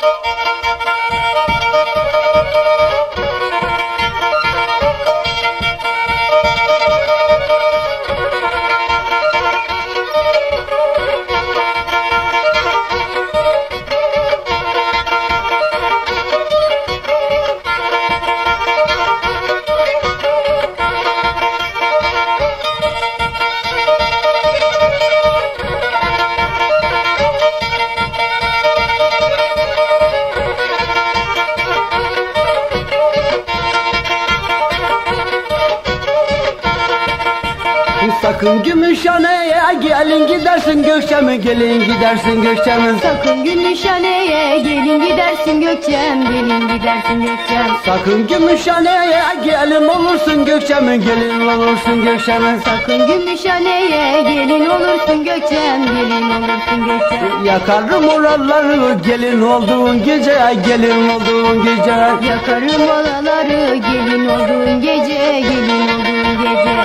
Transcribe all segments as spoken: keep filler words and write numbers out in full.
Sakın Gümüşhane'ye gelin gidersin Gökçem'e, gelin gidersin Gökçem'e. Sakın Gümüşhane'ye gelin gidersin Gökçem, gelin gidersin Gökçem. Sakın Gümüşhane'ye gelin olursun Gökçem'e, gelin olursun Gökçem'e. Sakın Gümüşhane'ye gelin olursun Gökçem, gelin olursun Gökçem. Yakarım oraları gelin olduğun gece, gelin olduğun gece. Yakarım oraları gelin olduğun gece, gelin olduğun gece.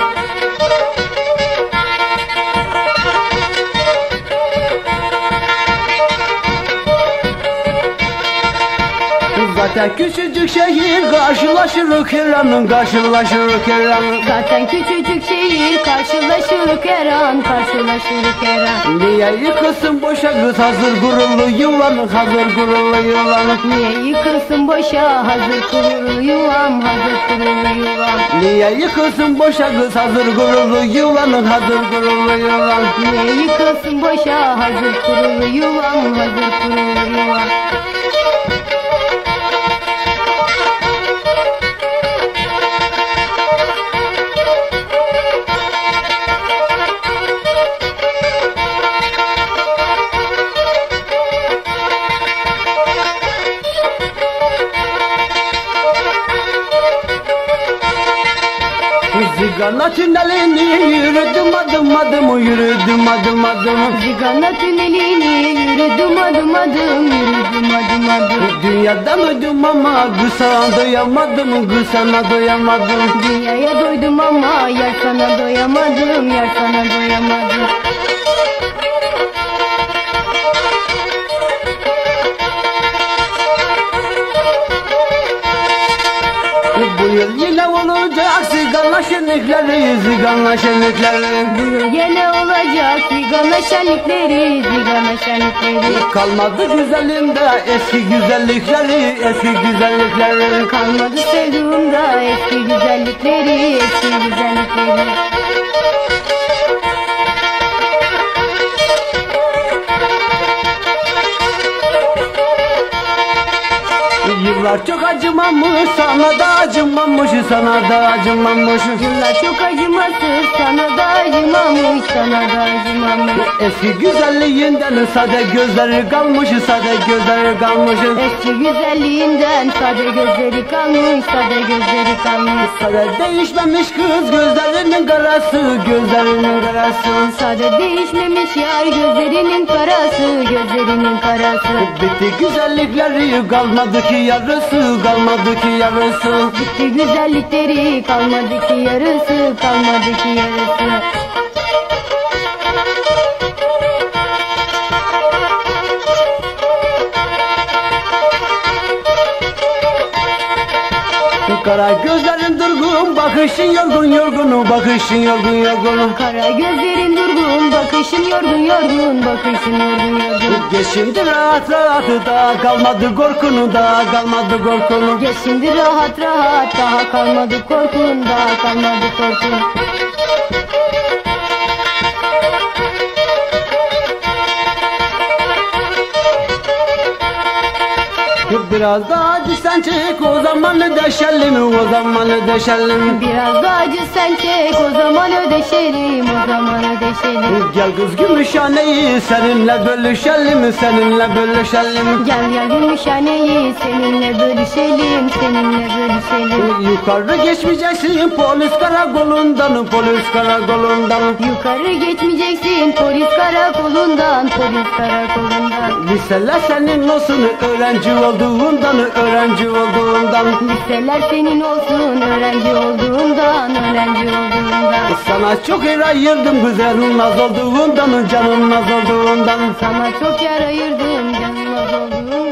Zaten küçücük şehir karşılaşırık her an, karşılaşırık her an. Zaten küçücük şehir karşılaşırık her an, karşılaşırık her an. Niye yıkılsın boşa kız hazır gururlu yuvan, hazır gururlu yuvan. Niye yıkılsın boşa hazır kurulu yuvam, hazır kurulu yuvam. Niye yıkılsın boşa kız hazır gururlu yuvan, hazır gururlu yuvan. Niye yıkılsın boşa hazır kurulu yuvam, hazır kurulu yuvam. Zigana tünelini yürüdüm adım adım, yürüdüm adım adım. Zigana tünelini yürüdüm adım adım, yürüdüm adım adım. Dünyada mıydım ama kısana doyamadım, kısana doyamadım. Dünyaya doydum ama yar sana doyamadım, yar sana doyamadım. Bu yıl yine olacak Zigana şenlikleri, Zigana şenlikleri. Bu yıl yine olacak Zigana şenlikleri, Zigana şenlikleri. Kalmadı güzelimde eski güzellikleri, eski güzellikleri. Kalmadı sevduğumda eski güzellikleri, eski güzellikleri. Yıllar çok acımamış, sana da acımamış, sana da acımamış. Yıllar çok acımasız, sana da acımamış, sana da acımamış. Eski güzelliğinden sade gözleri kalmış, sade gözleri kalmış. Eski güzelliğinden sade gözleri kalmış, sade gözleri kalmış. Sade değişmemiş kız gözlerinin karası, gözlerinin karası. Sade değişmemiş yar gözlerinin karası, gözlerinin karası. Bitti güzellikleri kalmadı ki yarısı, kalmadı ki yarısı. Bitti güzellikleri kalmadı ki yarısı, kalmadı ki yarısı. Kara gözlerin durgun, bakışın yorgun yorgun, bakışın yorgun yorgun. Kara gözlerin durgun, bakışın yorgun yorgun, bakışın yorgun yorgun. Geç şimdi rahat rahat, daha kalmadı korkunu, daha kalmadı korkunu. Geç şimdi rahat rahat, daha kalmadı korkun, daha kalmadı korkun. Biraz daha acı sen çek, o zaman ödeşelim, o zaman ödeşelim. Biraz daha acı sen çek, o zaman ödeşelim, o zaman ödeşelim. Gel kız Gümüşhane'yi seninle bölüşelim, seninle bölüşelim. Gel gel Gümüşhane'yi seninle bölüşelim, seninle bölüşelim. Yukarı geçmeyeceksin polis karakolundan, polis karakolundan. Yukarı geçmeyeceksin polis karakolundan, polis karakolundan. Liseler senin olsun öğrenci olduğundan, öğrenci olduğundan. Liseler senin olsun öğrenci olduğundan, öğrenci olduğundan. Sana çok yer ayırdım güzelim naz olduğundan, canım naz olduğundan. Sana çok yer ayırdım canım az olduğundan.